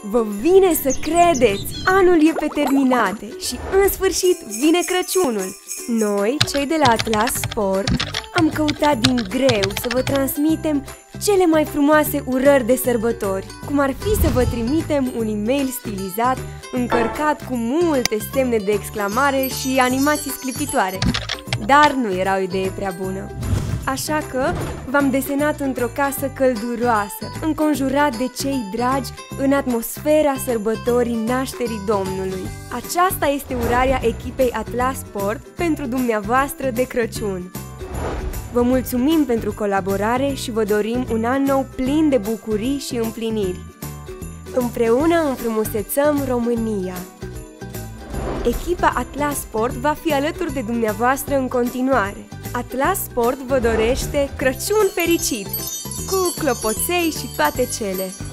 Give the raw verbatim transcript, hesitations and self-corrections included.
Vă vine să credeți! Anul e pe terminate și în sfârșit vine Crăciunul! Noi, cei de la Atlas Sport, am căutat din greu să vă transmitem cele mai frumoase urări de sărbători, cum ar fi să vă trimitem un e-mail stilizat, încărcat cu multe semne de exclamare și animații sclipitoare. Dar nu era o idee prea bună. Așa că v-am desenat într-o casă călduroasă, înconjurat de cei dragi în atmosfera sărbătorii nașterii Domnului. Aceasta este urarea echipei Atlas Sport pentru dumneavoastră de Crăciun. Vă mulțumim pentru colaborare și vă dorim un an nou plin de bucurii și împliniri. Împreună înfrumusețăm România! Echipa Atlas Sport va fi alături de dumneavoastră în continuare. Atlas Sport vă dorește Crăciun fericit, cu clopoței și toate cele!